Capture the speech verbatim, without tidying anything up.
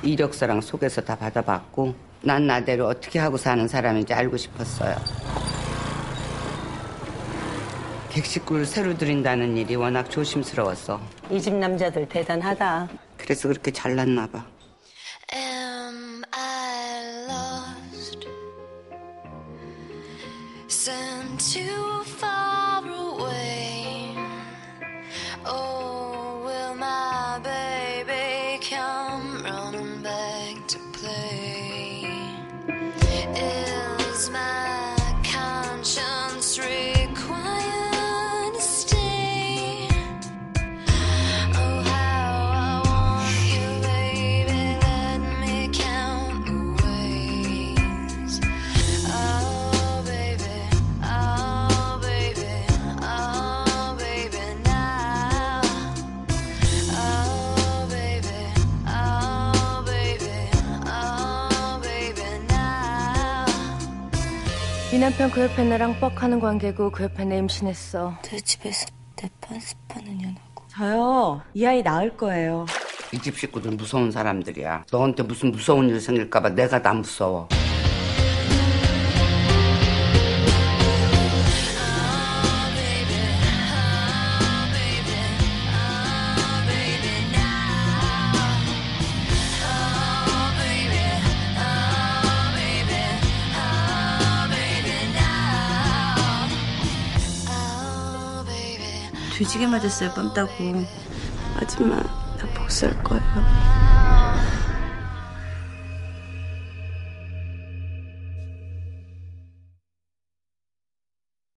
이력서랑 소개서 다 받아봤고 난 나대로 어떻게 하고 사는 사람인지 알고 싶었어요. 객식구를 새로 들인다는 일이 워낙 조심스러웠어. 이 집 남자들 대단하다. 그래서 그렇게 잘났나 봐. Am I lost? Sent too far away. Oh, will my baby come running back to play? Is my conscience required to stay? Oh, how I want you, baby, let me count the ways. Oh, baby, oh, baby, oh, baby, now. Oh, baby, oh, baby, oh, baby, now. 네 남편 그 옆에 나랑 뻑하는 관계고 그 옆에 내 임신했어. 내 집에서 내판 습하는 년하고. 저요, 이 아이 낳을 거예요. 이 집 식구들 무서운 사람들이야. 너한테 무슨 무서운 일 생길까 봐 내가 다 무서워. Oh, baby. 뒤지게 맞았어요, 뻔 따고. 하지만 나 복수할 거예요.